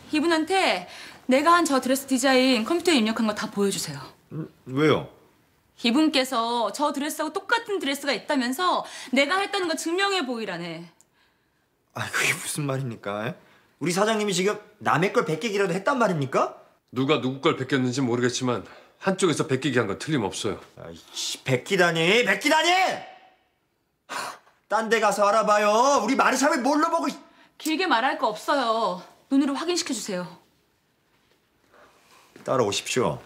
이분한테 내가 한 저 드레스 디자인 컴퓨터에 입력한 거 다 보여주세요. 왜요? 이분께서 저 드레스하고 똑같은 드레스가 있다면서 내가 했다는 거 증명해 보이라네. 아, 그게 무슨 말입니까? 에? 우리 사장님이 지금 남의 걸 베끼기라도 했단 말입니까? 누가 누구 걸 베꼈는지 모르겠지만 한쪽에서 베끼기 한 건 틀림없어요. 아이씨, 베끼다니! 딴 데 가서 알아봐요. 우리 마리샵을 뭘로 보고... 길게 말할 거 없어요. 눈으로 확인시켜 주세요. 따라오십시오.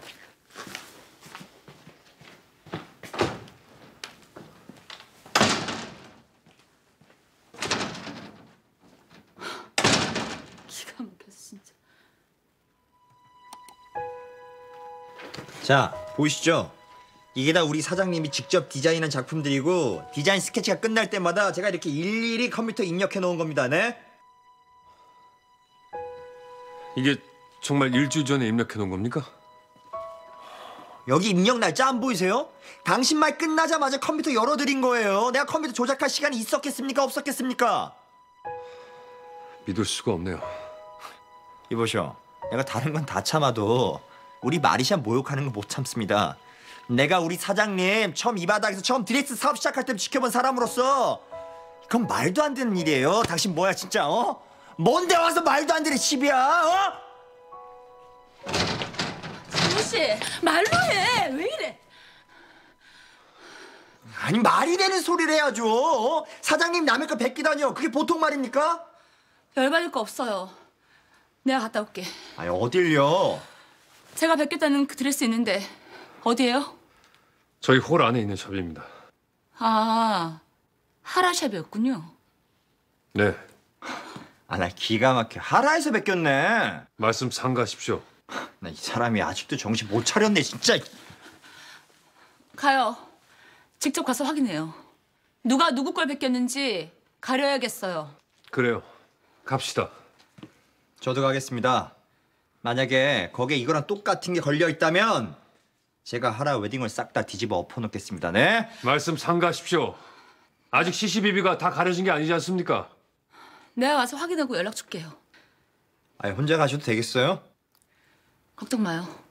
기가 막혀서 진짜. 자, 보이시죠? 이게 다 우리 사장님이 직접 디자인한 작품들이고 디자인 스케치가 끝날 때마다 제가 이렇게 일일이 컴퓨터에 입력해 놓은 겁니다. 네? 이게 정말 일주일 전에 입력해 놓은 겁니까? 여기 입력 날짜 안 보이세요? 당신 말 끝나자마자 컴퓨터 열어드린 거예요. 내가 컴퓨터 조작할 시간이 있었겠습니까? 없었겠습니까? 믿을 수가 없네요. 이보쇼, 내가 다른 건 다 참아도 우리 마리샤 모욕하는 거 못 참습니다. 내가 우리 사장님 처음 이 바닥에서 처음 드레스 사업 시작할 때 지켜본 사람으로서 그건 말도 안 되는 일이에요. 당신 뭐야 진짜 어? 뭔데 와서 말도 안 되는 시비야 어? 진우 씨 말로 해. 왜 이래? 아니 말이 되는 소리를 해야죠. 어? 사장님 남의 거 베끼다니요. 그게 보통 말입니까? 열받을 거 없어요. 내가 갔다 올게. 아니 어딜요? 제가 뵙겠다는 그 드레스 있는데 어디예요? 저희 홀 안에 있는 샵입니다. 아, 하라샵이었군요. 네, 아 나 기가 막혀. 하라에서 베꼈네. 말씀 삼가십시오. 나 이 사람이 아직도 정신 못 차렸네 진짜. 가요. 직접 가서 확인해요. 누가 누구 걸 베꼈는지 가려야겠어요. 그래요. 갑시다. 저도 가겠습니다. 만약에 거기에 이거랑 똑같은 게 걸려 있다면 제가 하라 웨딩을 싹 다 뒤집어 엎어놓겠습니다. 네? 말씀 삼가십시오. 아직 CCTV가 다 가려진 게 아니지 않습니까? 내가 가서 확인하고 연락 줄게요. 아니 혼자 가셔도 되겠어요? 걱정 마요.